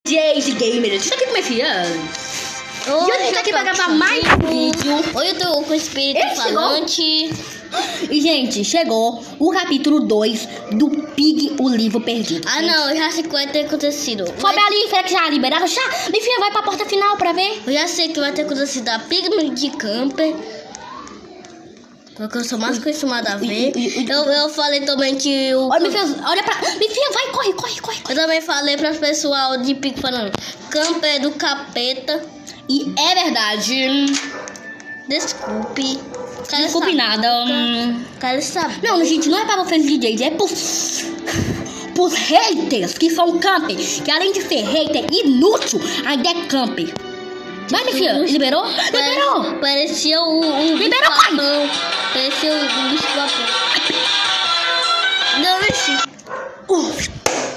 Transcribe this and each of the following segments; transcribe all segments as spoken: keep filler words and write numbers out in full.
Jade Gamer, você tá aqui com minha filha? E hoje a gente tá aqui pra gravar mais um vídeo. Hoje eu tô com o espírito Ele falante. E, gente, chegou o capítulo dois do Pig, o livro perdido. Ah, não, eu já sei o que vai ter acontecido. Sobe ali, será que já liberaram? Já, minha filha, vai pra porta final pra ver. Eu já sei que vai ter acontecido a Pig de Camper. Porque eu sou mais acostumada a ver. Eu, eu falei também que o... Olha, minha filha, olha pra... Minha filha, vai, corre, corre, corre. Eu também falei para o pessoal de Pig falando Camper do capeta. E é verdade. Desculpe. Desculpe saber. nada. Hum. Quero saber. Não, gente, não é para vocês D Js, é pros... pros haters que são camper. Que além de ser hater inútil, ainda é camper. Vai, minha filha, liberou? Liberou. Parecia um, um Liberou, pai. Parecia um bicho papão. Não, mexi. Uh.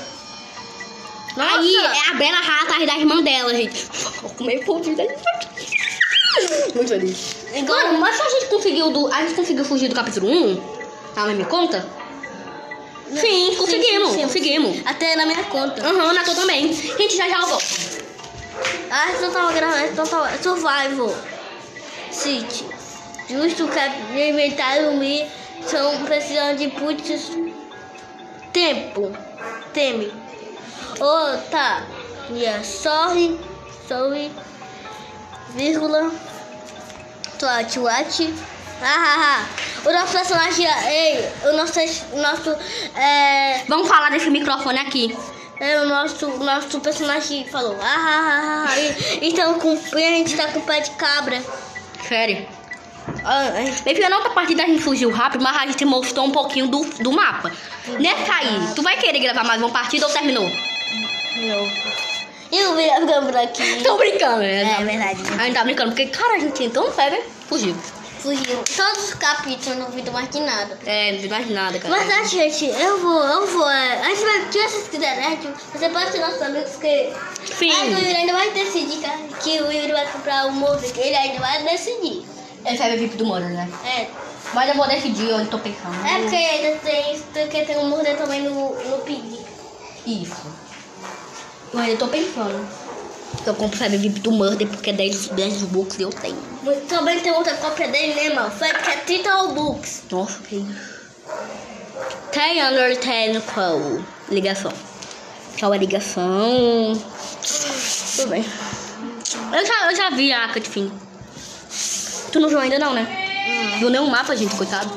Aí é a Bela Rata atrás da irmã dela, gente. Vou comer pouquinho da muito feliz. Mano, mas se a gente conseguiu do. A gente conseguiu fugir do capítulo um? A mãe me conta? Sim, sim, conseguimos, sim, sim, conseguimos. Até na minha conta. Aham, uhum, na tua também. Gente, já já eu volto. Ah, então tava gravando, então tava. Survival City. Justo que é inventário me são precisando de putz. Tempo. Teme. Oh, tá. Yeah. Sorry. Sorry. Vírgula. Twat, what? Ah, ah, ah. O nosso personagem. Ei, o nosso. O nosso. É. Vamos falar desse microfone aqui. É, o nosso, o nosso personagem falou. Ah, ah, ah, ah. E, então, com, a gente tá com pé de cabra. Sério? Ah, minha filha, na outra partida a gente fugiu rápido, mas a gente mostrou um pouquinho do, do mapa. Né, Caí? Tu vai querer gravar mais uma partida ou terminou? Não. E eu vi ficando por aqui. Tô brincando, né? É, é verdade. A gente tá brincando, porque, cara, a gente tem tão fé, né? Fugiu. Fugiu. Todos os capítulos, não vi mais de nada. É, não vi mais nada, cara. Mas, tá, gente, eu vou, eu vou. É, a gente vai, se vocês quiserem, né, você pode ser nossos amigos, porque... Sim. Aí o Yuri ainda vai decidir que, que o Yuri vai comprar o Mover, que ele ainda vai decidir. Ele vai ver V I P do Moro, né? É. Mas eu vou decidir onde tô pensando. É porque ainda tem, porque tem um Mover também no, no Pig. Isso. Eu ainda tô pensando. Eu compro o V I P do Murder porque dez, dez Robux eu tenho. Também tem outra cópia dele, né, mano? Foi que é trinta Robux. Nossa, que isso. Tem under ten qual? Ligação. Qual é a ligação? Tudo bem. Eu já, eu já vi a Arca de Fim. Tu não viu ainda não, né? Hum. Viu nenhum mapa, gente, coitado.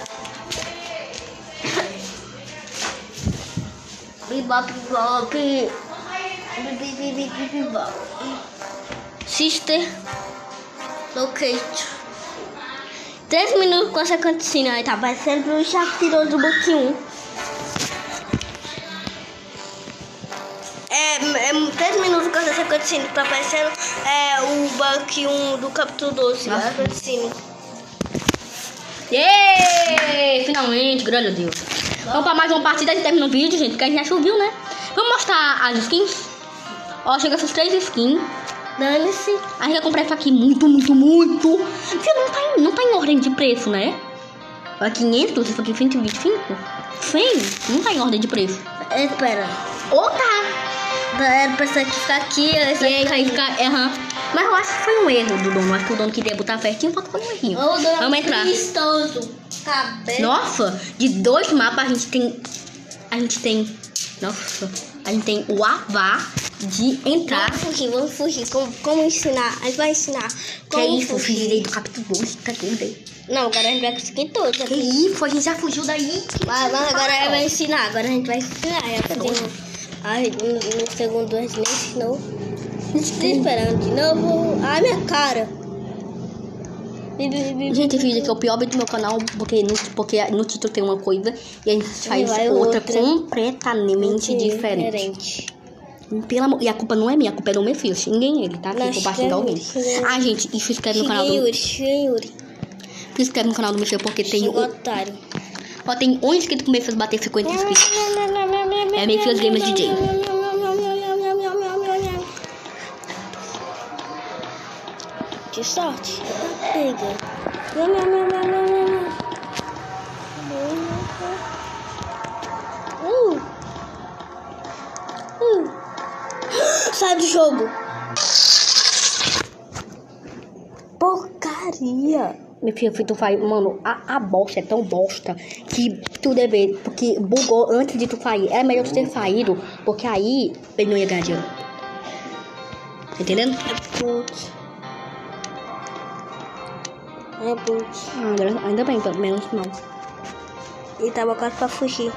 Bebop, bebop. Sister Locate. Três minutos com essa cantina aí, tá parecendo o Chaco tirou do Buck um. É, é três minutos com essa cantina, tá parecendo é, o Buck um do capítulo doze. Nossa. A cantina. Yeee! Finalmente, graças a Deus. Vamos pra mais uma partida e termina o vídeo, gente, porque a gente já choveu, né? Vamos mostrar as skins? Ó, chega essas três skins. Dane-se. A gente vai comprar isso aqui muito, muito, muito. Você não tá, em, não tá em ordem de preço, né? Ó, quinhentos, isso aqui cento e vinte e cinco. cem, não tá em ordem de preço. É, espera. Ou tá. Era pra isso aqui ficar aqui. Esse E aí vai ficar, aham. Mas eu acho que foi um erro do dono. Acho que o dono queria botar pertinho, só que foi um errinho. Oh, vamos entrar. Vistoso. Cabelo. Nossa, de dois mapas a gente tem... A gente tem... Nossa, a gente tem o Avá de entrar. Vamos fugir, vamos fugir. Como, como ensinar? A gente vai ensinar. Como que é isso, fugir. fugir do capítulo doze, tá tudo aí. Não, agora a gente vai conseguir todos. Que isso, a gente já fugiu daí. Mas, mas agora a gente vai ensinar, agora a gente vai ensinar. Já fugimos. Ai, no, no segundo a gente nem ensinou. Estou esperando de novo. Ai, minha cara. Gente, esse vídeo aqui é o pior vídeo do meu canal, porque no, porque no título tem uma coisa e a gente faz outra, outra completamente diferente. diferente. Pela, e a culpa não é minha, a culpa é do meu filho. Xinguem ele, tá? Que culpa xingar alguém. Ah, gente, e se inscreve no canal do... Yuri, Yuri. Se inscreve no canal do Michel, porque tem... O otário. Ó, tem um inscrito que me fez bater cinquenta inscritos. É meio Filhos Gamers D J. Que sorte. Pega. Uh. Uh. Sai do jogo. Porcaria. Meu filho, tu faz, mano, a, a bosta é tão bosta que tu deve, porque bugou antes de tu sair. Era melhor tu ter saído, porque aí ele não ia ganhar dinheiro. Tá entendendo? É putz. É putz. Ah, ainda bem, pelo menos não. Ele tava quase pra fugir.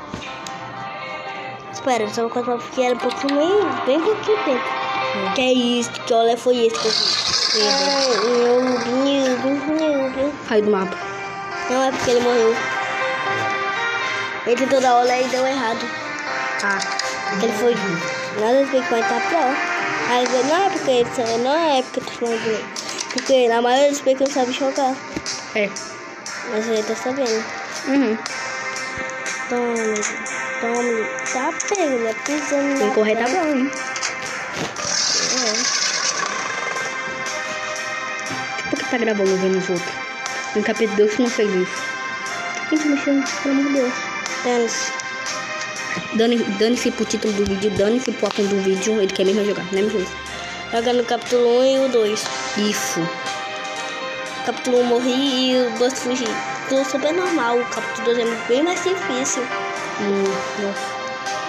Espera, ele tava quase pra fugir, era um pouquinho, bem, bem pouquinho tempo. Hum. Que é isso? Que olha foi esse que eu vi? Ai, meu, meu, meu, meu. Saiu do mapa. Não é porque ele morreu. Ele tentou dar olé e deu errado. Ah. Ele foi. Nada a ver com ele tá pior. Aí ele não é porque ele sabe, não é porque tu falando dele. Porque na maioria dos pequenos sabe jogar. É. Mas ele tá sabendo. Uhum. Toma, toma. Tá pego, né? Pisando Quem na correr tá perna. bom, hein? É. Por que tá gravando vendo os outros? No capítulo dois não fez isso. Quem tá mexendo? Pelo amor de Deus. Dane-se. Dane- Dane-se pro título do vídeo, dane-se pro assunto do vídeo. Ele quer mesmo jogar, não é mesmo isso? Joga no capítulo um e o dois. Isso. Capítulo um morri e o dois fugi. Tudo super normal. O capítulo dois é bem mais difícil. Hum, nossa.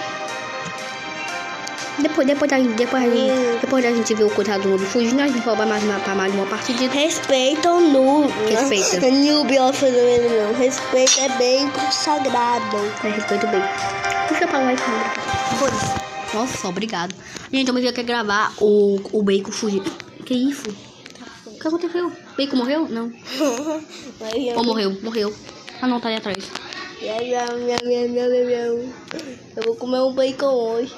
Depois, depois, da, depois, a gente, Hum. depois da gente ver o coitado do noob fugindo, a gente vai mais uma, pra mais uma partida. Respeita o noob. Respeita. É noob, ó, fazendo meu. Respeito é bem consagrado. É, respeito bem. Deixa eu falar aí, cara. Nossa, obrigado. Gente, eu me quer gravar o, o Bacon fugir. Que isso? O que aconteceu? Bacon morreu? Não. Ou morreu? Morreu. Ah, não, tá ali atrás. Miau, miau, miau, miau, miau, miau. Eu vou comer um bacon hoje.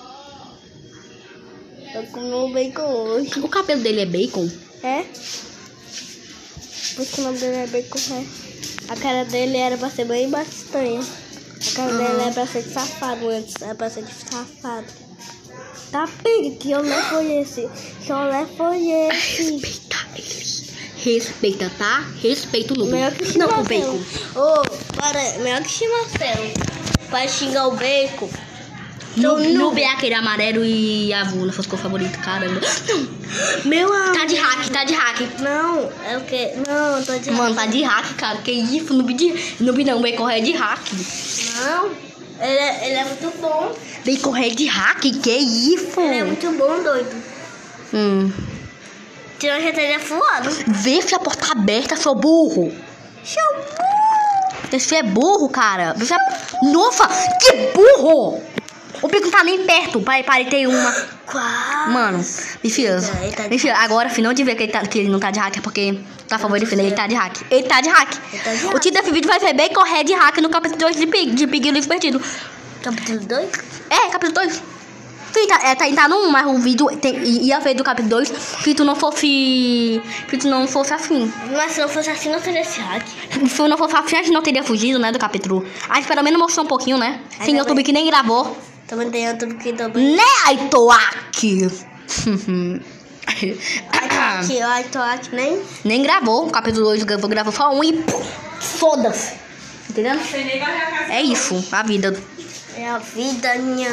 Eu vou comer um bacon hoje. O cabelo dele é bacon? É? Porque o nome dele é bacon, é. A cara dele era pra ser bem bastante. A cara Uhum. dele era pra ser de safado antes. Era pra ser de safado. Tá pega, que olé foi esse? Que olé foi esse? Respeita ele. Respeita, tá? Respeita o noob. Melhor que Não, o Marcelo. bacon. Ô, para, melhor que Marcelo. Vai xingar o bacon. Noob, noob é aquele amarelo e azul, não fosse cor favorito, caramba. Meu amor. Tá de hack, tá de hack. Não, é o que? Não, tô de Mano, tá de hack, cara. Que isso? Noob de... Noob não, bacon é de hack. Não, ele é, ele é muito bom. Bacon é de hack? Que isso? Ele é muito bom, doido. Hum. Tirou a gente ele é voado. Vê se a porta tá aberta, seu burro. Seu burro. Você é burro, cara. Você é... Nossa, que burro! O Bacon tá nem perto. Pai, parei, tem uma. Quase. Mano, me filha. Ele tá de Me filha, agora, final de ver que ele, tá, que ele não tá de hack, é porque tá favorito, ele tá de hack. Ele tá de hack. Ele tá de O hack. título desse vídeo vai ser Bacon Red Hack no capítulo dois de Pig, de Pig Livro Perdido. Capítulo dois? É, capítulo dois. Sim, tá, é, tá, tá no um, mas o vídeo tem, ia ver do capítulo dois se tu não fosse. Se tu não fosse assim. Mas se não fosse assim, não teria esse hack. Se tu não fosse assim, a gente não teria fugido, né, do capítulo. A gente pelo menos mostrou um pouquinho, né? Ainda Tem YouTube bem. que nem gravou. Também tem outro que também. Né, ai, tô aqui. Ai, tô aqui, ai, tô aqui, nem. Nem gravou. O capítulo dois gravou, gravou só um e pô, foda-se. Entendendo? É isso, a vida. É a vida, minha.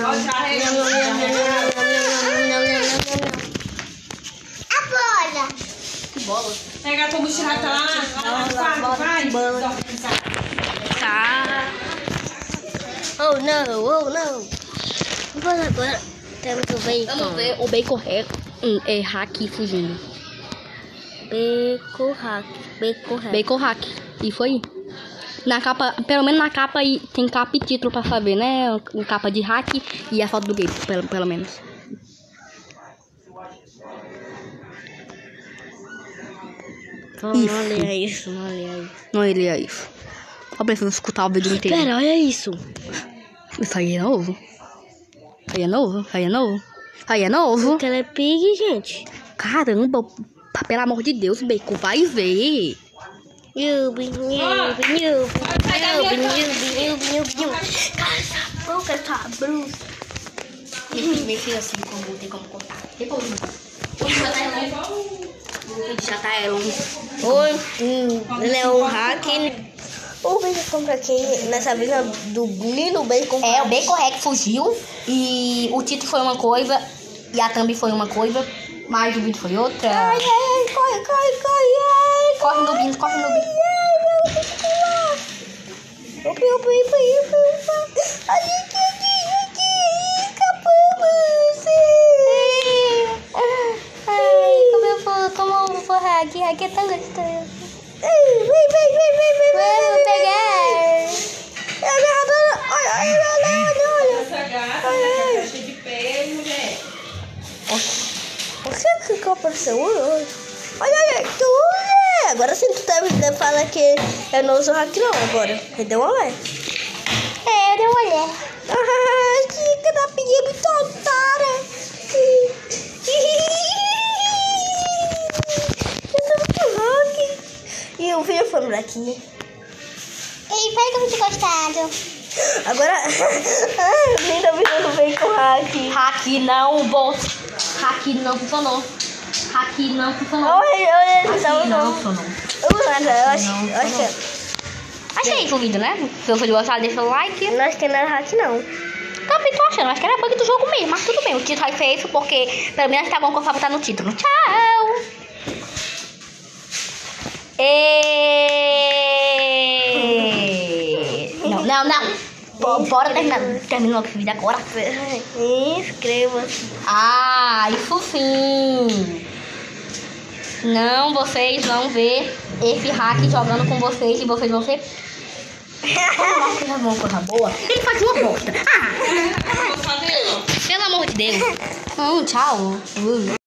Agora. Que bola. Pega a tua mochila, tá lá, lá no quarto, vai. Tá. Oh, não, oh, não. Vamos agora. Temos o bacon. Vamos ver o Bacon é, hum, é hack fugindo. Bacon hack. Bacon hack. Bacon hack. E foi. Na capa, pelo menos na capa aí tem capa e título pra saber, né? Capa de hack e a foto do game, pelo, pelo menos. Não, Isso. não leia isso, não leia isso. Não iria isso. Só preciso escutar o vídeo inteiro. Pera, olha isso. Isso aí é novo. Isso aí é novo. Isso aí é novo. Isso aí é novo. Porque ela é pig, gente. Caramba, pelo amor de Deus, Bacon, vai ver. Yubi, yubi, yubi, yubi, yubi, yubi, yubi, yubi. Cala essa boca, sua bruxa. Me fiz assim, como tem como cortar. Depois, já tá ela. Oi, hum, ele é um hack. O bacon compra aqui nessa vida do Nino Bacon. É, o Bacon Hack fugiu e o título foi uma coisa E a thumb foi uma coisa, mas o vídeo foi outra. Ai, ai, ai, corre, corre, corre, ai. Corre, Nubinho, corre, Nubinho. Opa, opa, opa, opa, opa. Olha aqui, aqui, aqui. Escapamos. Ai, como eu vou, como eu vou hack? Hack é tão gostoso. Vem, vem, vem, vem, vem, vem. Vamos pegar. É a agarradora. Olha, olha, olha, olha, olha. Essa gata, Ai, né? ai. Tá cheia de pé, mulher. Você que que apareceu hoje? Olha, olha, tu, né? Agora sim, tu deve, deve falar que eu não uso hack não, agora. Ele deu uma olé. É, deu uma olhada. Ai, que capinha muito otária. Eu sou muito hack. E o vídeo foi por aqui. Ei, espero que eu tenha gostado. Agora, ai, linda vida não vem com hack. Hack não, bot. Hack não funcionou. Hack não funcionou. Olha, olha, Hack então não não. funcionou. Eu acho, eu acho, Não, eu acho que Acho que é isso o vídeo, né? Se você gostar, deixa o like. não acho que não é hack não. Também tô achando, acho que era bug do jogo mesmo, mas tudo bem. O título aí foi isso, porque pelo menos tá bom que eu vou botar no título. Tchau! E... Não, não, não. Bo- Bora terminar. Terminou o vídeo agora. Inscreva-se. Ah, isso sim. Não, vocês vão ver esse hack jogando com vocês e vocês vão ser... Como que é uma coisa boa? Ele faz uma bosta. Ah, Vou fazer, ó. pelo amor de Deus. Não, tchau. Uh.